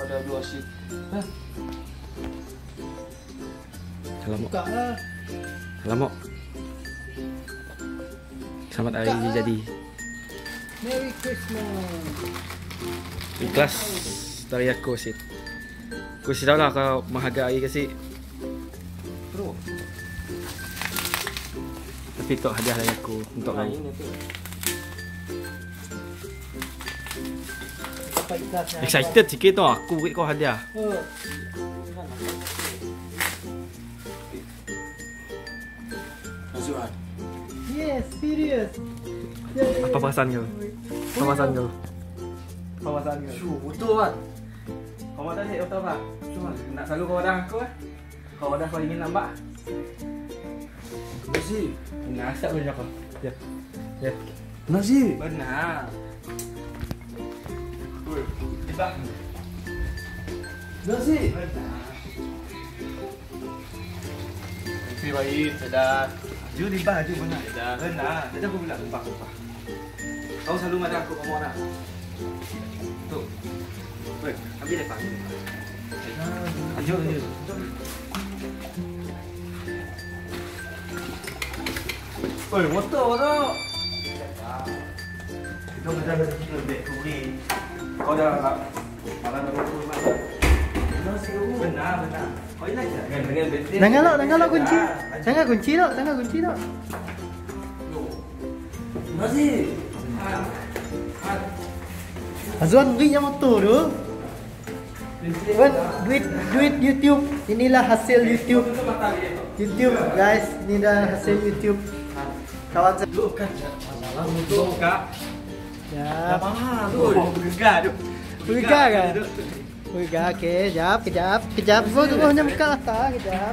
ada 2 sheet. Alamak. Buka lah. Alamak. Selamat hari Buka lah. jadi. Merry Christmas. Ikhlas dari aku Sid. Aku tahu lah kau menghargai kasih. Bro. Tapi itu hadiah dari aku untuk kau. Apa ikhlasnya? Excited sikit tu aku beri kau hadiah. Azuran. Yes, serious. Apa perasaan kau? Apa perasaan kau? Apa perasaan kau? Betul kan? Kau mahu tanya betul apa? Nak selalu kau wadah aku eh? Kau wadah kau ingin nampak? Nasi. Nah, asap boleh kau. Ya. Ya. Nasi. Benar. Tiba. Nasi. Benar. Isi baik, sudah. Ju limbah ju benar. Sudah. Benar. Sudah aku bilang limbah. Kau selalu ada aku kamu orang. Tuh. Weh, ambil depan. Aju. Woi, motor tu. Kau dah lebih kuri. Kau dah malam dah kuri mana? Benar. Kau ingat tak? Dengan betul. Jangan kunci. Jangan kunci tak. Nasi. Azwan beri yang motor tu. Duit YouTube. Inilah hasil YouTube. YouTube guys, ini dah hasil YouTube. Kawan saya. Lu kan masalah motor kak. Ya. Mahal tu. Bergegar tu. Bergegar kan? Bergegar. Okey, kejap. Tunggu hanya buka atas kejap.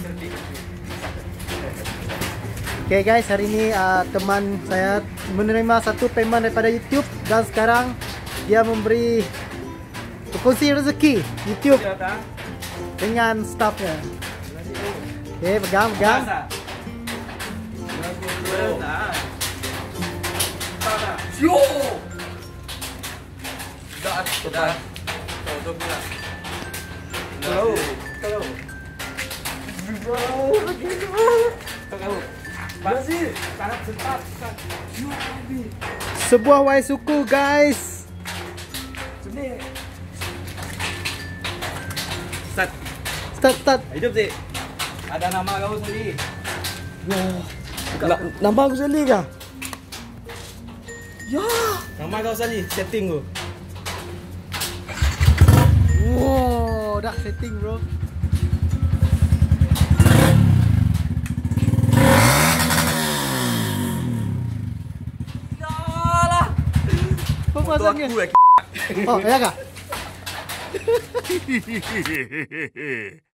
Okay guys, hari ini teman saya menerima satu payment daripada YouTube dan sekarang dia memberi berkongsi rezeki YouTube dengan staffnya. Okay, pegang. Yo. Dah. Tuh pula. Kalau. Masih. Sangat cepat. Sebuah wai suku guys. Sini. Start. Hidup sih. Ada nama kau sendiri. Nampak aku sekali kah? Ya. Nama kau sekali. Setting tu. Wow, dah setting bro. Apa pasangnya? Oh, ya kah?